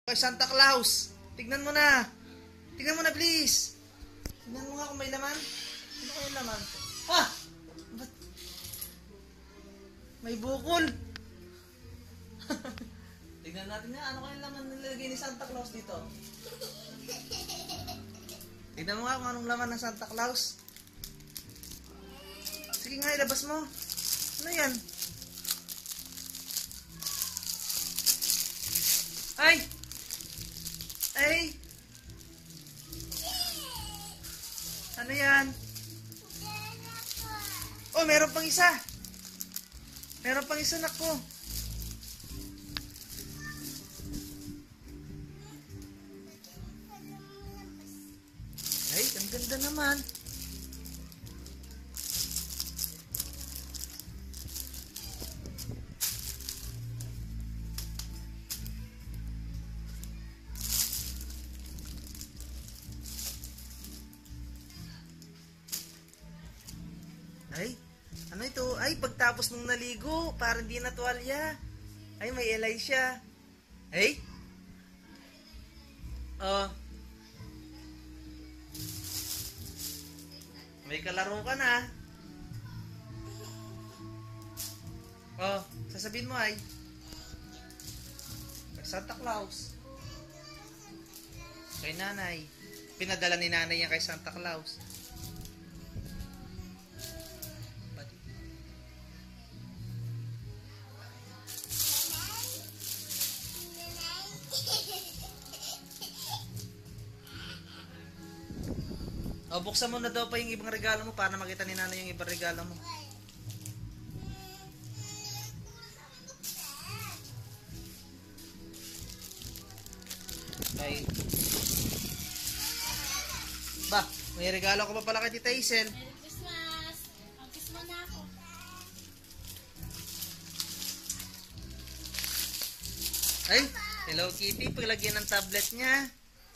Kay Santa Claus. Tignan mo na. Tignan mo na, please. Tignan mo nga kung may laman. Ano kaya laman? Ha? Ba't? May bukol. Tignan natin nga. Ano kaya laman nilagay ni Santa Claus dito? Tignan mo nga kung anong laman ng Santa Claus. Sige nga, ilabas mo. Ano yan? Ay! Ay! Ano yan? Oh, meron pang isa. Meron pang isa, nako. Ay, ang ganda naman. Ay, ano ito? Ay, pagtapos mong naligo, parang di na tuwalya. Ay, may elay siya. Ay? Oh. May kalaro ka na. Oh, sasabihin mo ay. Santa Claus. Kay nanay. Pinadala ni nanay yan kay Santa Claus. O, buksan mo na daw pa yung ibang regalo mo para makita ni nanay yung ibang regalo mo. Okay. Ba, may regalo ko pa pala kay Tita Hazel. Merry Christmas! Mag-kiss mo na ako. Ay, Hello Kitty, paglagyan ng tablet niya.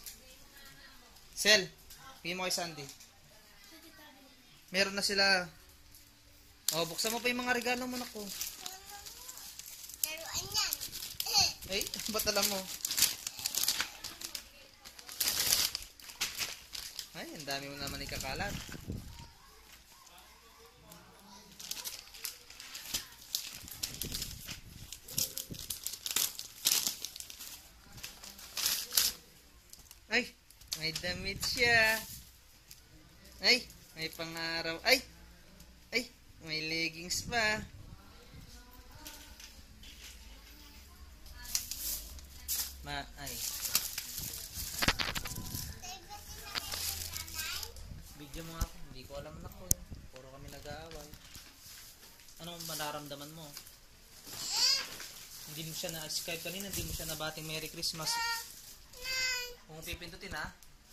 Sel, bigyan mo kay Sandy. Meron na sila. O, buksan mo pa yung mga regalo mo, nako. Laruan yan. Ay, ba't alam mo? Ay, ang dami mo naman ikakalat. Ay, may damit siya. Ay, may pangaraw. Ay, ay, may leggings pa. Ay. Video mo nga ako. Hindi ko alam na ko. Puro kami nag-aaway. Anong manaramdaman mo? Hindi mo siya na-Skype kanina. Hindi mo siya nabating Merry Christmas. Kung pipindutin ha?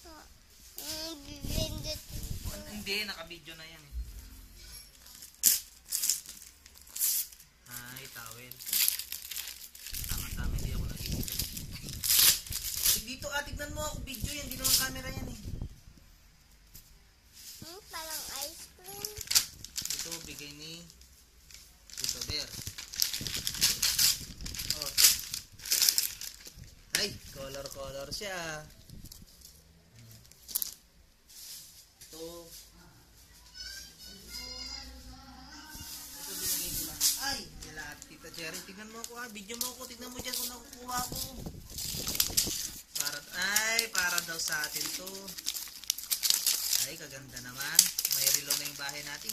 Hindi, naka-video na yan. Ay, towel. Tama-tama, hindi ako nag-ibigay. Dito tignan mo ako video yan. Hindi naman camera yan eh. Parang ice cream. Ito, bigay ni Tito Bear. Oh. Ay, color siya. Ito. Ito binigay nila. Ay, nila at Tita Cherry. Tignan mo ako ha. Video mo ako. Tignan mo dyan kung nakukuha ko. Para daw sa atin to. Ay, kaganda naman. May relo na yung bahay natin.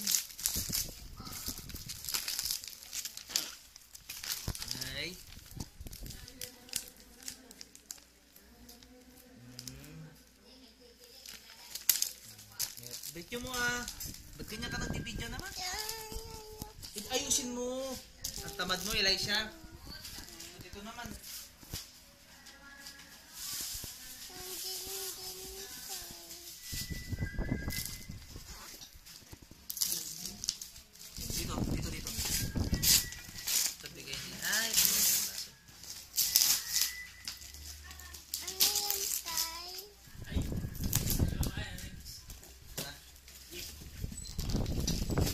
Ay. Video mo ah. Ba't kanya ka nag-video naman? Ayusin mo. Ang tamad mo, Elisha. Dito naman. Dito. Ito bigay niya. Ay, Ano yan, Tay?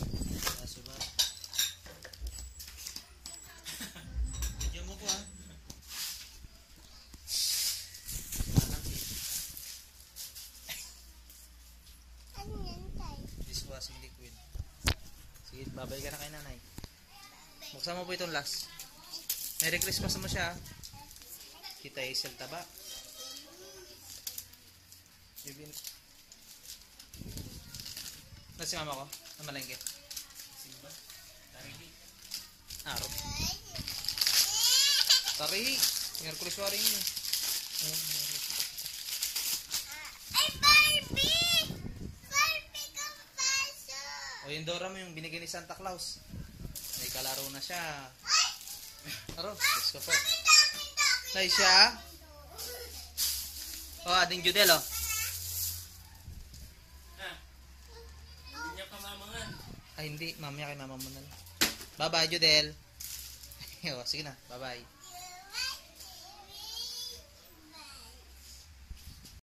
Video mo ko ha. klaseng liquid. Sige, babay ka na kay nanay. Buksan mo po itong last. Merry Christmas mo siya. Tita Hazel Taba. Si mama ko? Ang malengke. Araw. Tari. Merkulis waring yun. Ay, Barbie! Barbie kang paso! O yung Dora mo yung binigay ni Santa Claus. May kalaro na siya. Aro, let's go po. Nice siya. O, ading Judel o. Hindi niya pamamangan. Ay hindi, mamaya kay mama mo na lang. Bye bye Judel. O, sige na, bye bye.